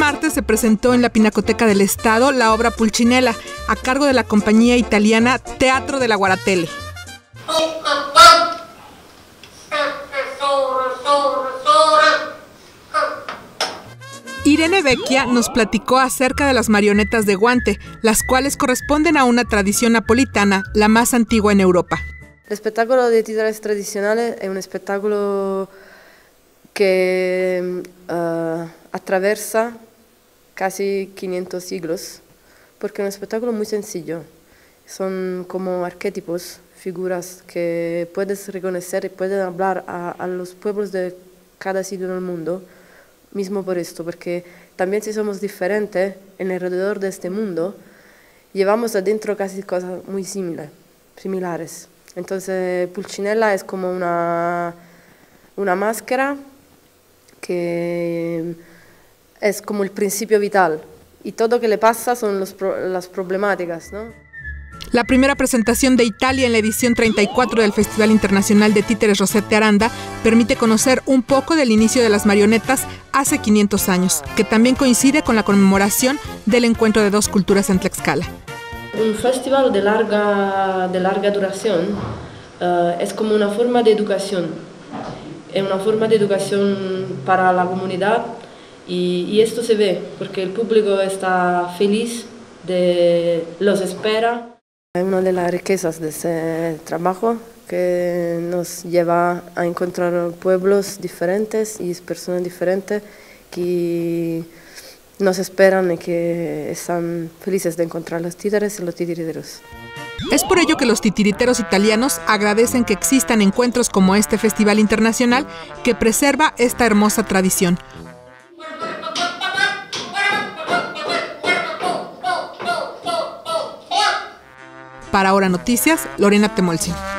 martes se presentó en la Pinacoteca del Estado la obra Pulcinella, a cargo de la compañía italiana Teatro de la Guaratelle. Irene Vecchia nos platicó acerca de las marionetas de guante, las cuales corresponden a una tradición napolitana, la más antigua en Europa. El espectáculo de títeres tradicionales es un espectáculo que atraviesa casi 500 siglos, porque es un espectáculo muy sencillo. Son como arquetipos, figuras que puedes reconocer y pueden hablar a los pueblos de cada sitio del mundo, mismo por esto, porque también si somos diferentes en alrededor de este mundo, llevamos adentro casi cosas muy similares. Entonces Pulcinella es como una máscara que es como el principio vital y todo lo que le pasa son las problemáticas, ¿no? La primera presentación de Italia en la edición 34 del Festival Internacional de Títeres Rosette Aranda permite conocer un poco del inicio de las marionetas hace 500 años, que también coincide con la conmemoración del encuentro de dos culturas en Tlaxcala. Un festival de larga duración es como una forma de educación, es una forma de educación para la comunidad y esto se ve porque el público está feliz, los espera. Una de las riquezas de ese trabajo que nos lleva a encontrar pueblos diferentes y personas diferentes que nos esperan y que están felices de encontrar los títeres y los titiriteros. Es por ello que los titiriteros italianos agradecen que existan encuentros como este festival internacional que preserva esta hermosa tradición. Para Ahora Noticias, Lorena Temolsi.